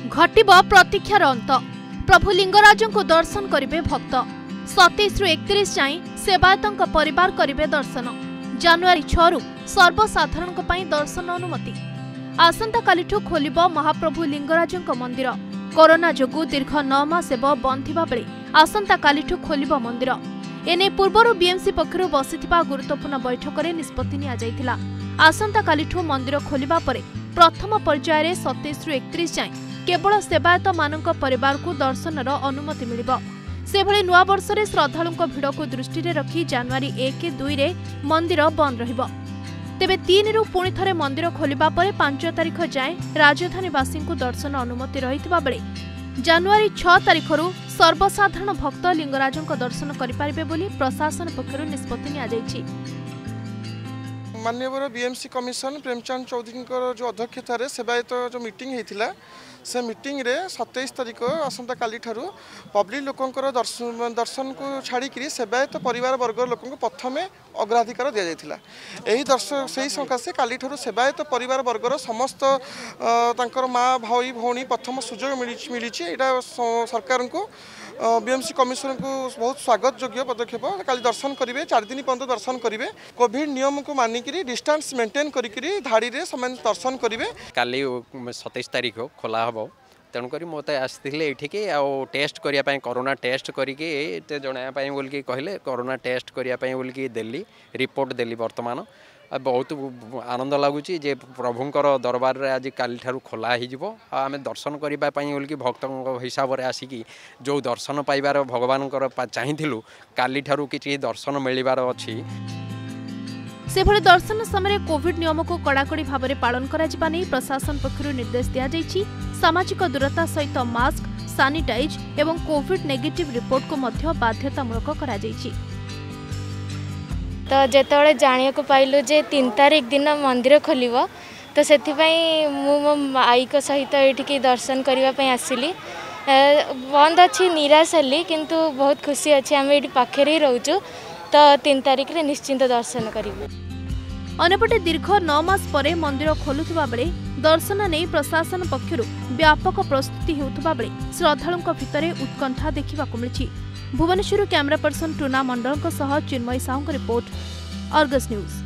घटिब प्रतीक्षार अंत। प्रभु लिंगराजों को दर्शन करिवे भक्त। 27 रु 31 जाए सेवायतों परिवार करिवे दर्शन। जनवरी 6 रु सर्वसाधारण दर्शन अनुमति। आसंता कालिठू खोलिब महाप्रभु लिंगराजों मंदिर। कोरोना जोगु दीर्घ 9 मास बंद थिबा बेले आसंता कालिठू खोलिब मंदिर। एने पूर्वर बीएमसी पक्षरु बसिथिबा गुरुत्वपूर्ण बैठक में निष्पत्ति निया जायथिला। आसंता कालिठू मंदिर खोलिबा परे प्रथम पर्यायर 27 रु 31 जाए केवल सेवायत मानक परिवार को दर्शनर अनुमति मिलिबो। सेभଳି नुआ वर्ष रे श्रद्धालुंक भिड़ को दृष्टि रे रखी जनवरी 1-2 रे मंदिर बंद रहिबो। तेबे 3 रु पुणी थरे मंदिर खोलिबा परे 5 तारिख जाए राजधानीवासी को दर्शन अनुमति रहितबा बेले जनवरी 6 तारिख रु सर्वसाधारण भक्त लिंगराजों दर्शन करिपारिबे बोली प्रशासन पक्षरु निष्पत्ति निया जायछि। माननीय बीएमसी कमिशन प्रेमचंद चौधरी जो अध्यक्षतार सेवायत जो मीटिंग होता से मीटिंग रे 27 तारिख आसंता काली ठारू पब्लिक लोकंकर दर्शन को छाड़ी सेवायत परिवार वर्ग लोक प्रथमे अग्राधिकार दि जाइथिला। एही दर्शन से सकाशे काली ठारू सेवायत परिवार वर्गर समस्त तांकर माँ भाई भौणी प्रथम सुजोग मिली। यहाँ सरकार को बीएमसी कमिशन को बहुत स्वागत योग्य पदक्षेप। काली दर्शन करेंगे 4 दिन पर्यंत दर्शन करेंगे। कोविड नियम को मानिक डिस्टेंस मेंटेन करी धाड़ी रे समय दर्शन करेंगे। काली 27 तारिख खोला हम तेणुक मत आसते ये टेस्ट करने कोरोना टेस्ट करके जनवाई बोल कहले कोरोना टेस्ट करने बोल देली रिपोर्ट देली। बर्तमान बहुत आनंद लगुच जे प्रभुंकर दरबार रे आज काली ठारू खोला हो आम दर्शन करने बोल भक्त हिसाब से आसिकी जो दर्शन पाइबार भगवान चाहिलु काली ठारू कि दर्शन मिलबार अच्छी। सेभଳି दर्शन समय कोविड नियम को कड़ाकड़ी भाव में पालन करा प्रशासन पक्षरु निर्देश दिया जायछि। सामाजिक दूरता सहित मास्क सानिटाइज एवं कोविड नेगेटिव रिपोर्ट को मध्य बाध्यतामूलक करा जायछि। तो जेतबेले जानिया को पाइलु जे 3 तारिख दिन मंदिर खोलिबो तो सेथिपाई मो आई को सहित एठिकी दर्शन करबा पई आसिली। बंद अच्छी निराश हेली किंतु बहुत खुशी अच्छी आम ये पाखे ही रोचु तो 3 तारिख रे निश्चिंत दर्शन करिबु। अनेपटे दीर्घ 9 मास परे मंदिर खोलुथिबा बेले दर्शन नहीं प्रशासन पक्षरु व्यापक प्रस्तुति हेउथिबा बेले श्रद्धालुंक भितरे उत्कंठा देखिबाकु मिलिछि। Bhubaneswar camera person Tuna Mandal Chinmayee Sahu report, Argus news.